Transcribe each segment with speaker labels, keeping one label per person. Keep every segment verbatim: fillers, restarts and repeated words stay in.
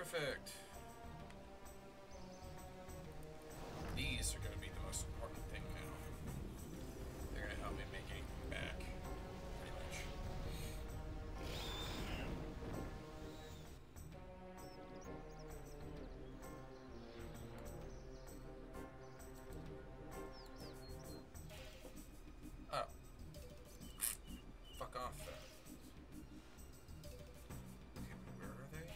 Speaker 1: Perfect. These are going to be the most important thing now. They're going to help me make anything back, pretty much. Oh. Fuck off, then. Okay, where are they?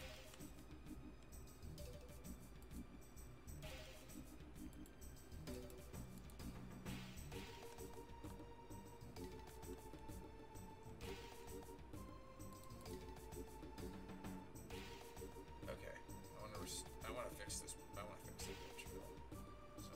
Speaker 1: Okay, I want to. Rest I want to fix this. I want to fix this bitch. So.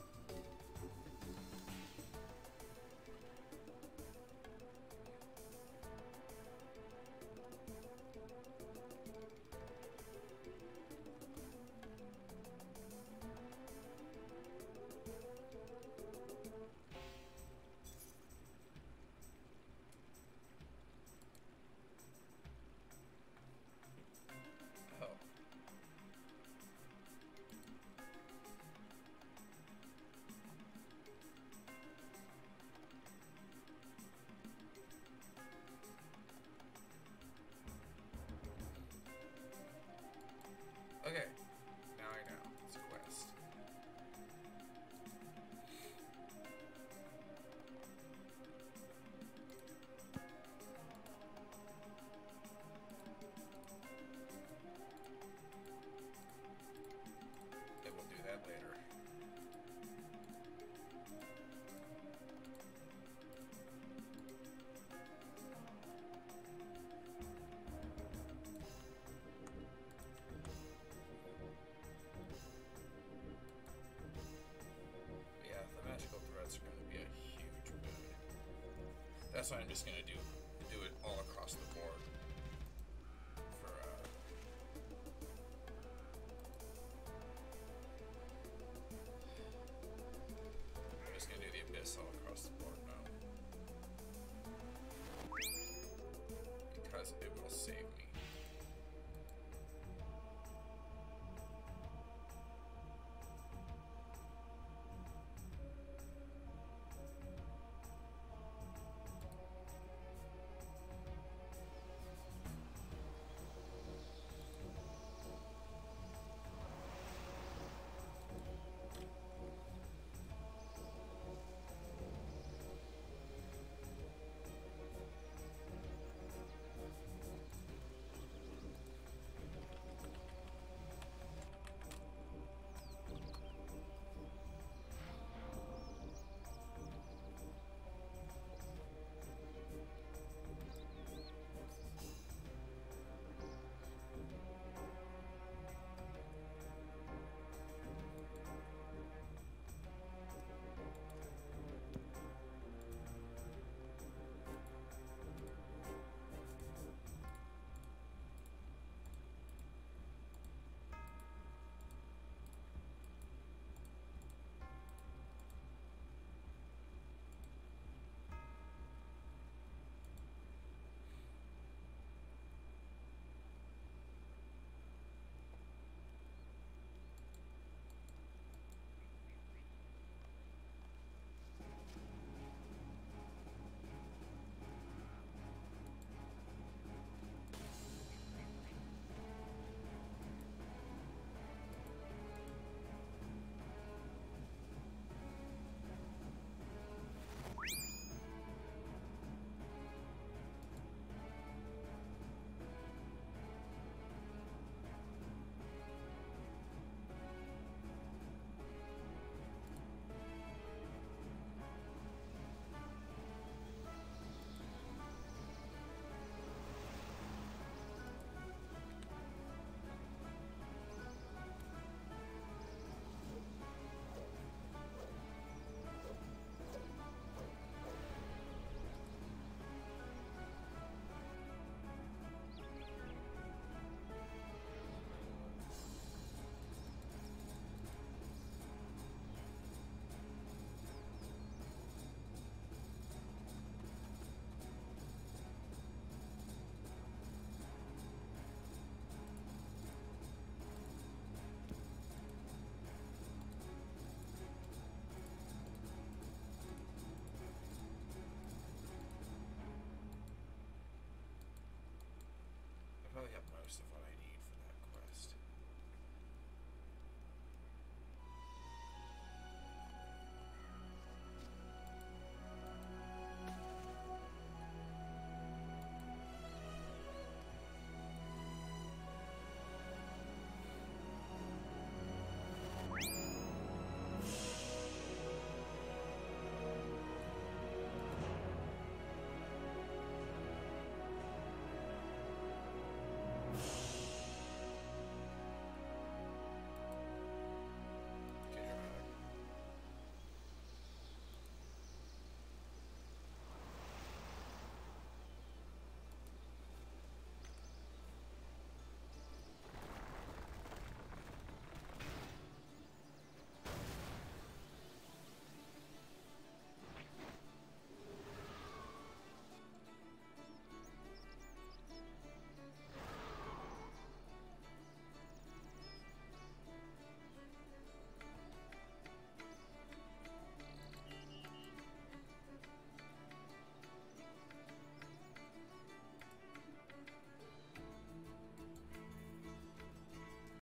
Speaker 1: Oh. Okay, now I know. It's a quest. Okay, we'll do that later. Yeah, the magical threads are going to be a huge boon. That's why I'm just going to do do it all across the board. For uh, I'm just going to do the abyss all across the board now, because it will save me.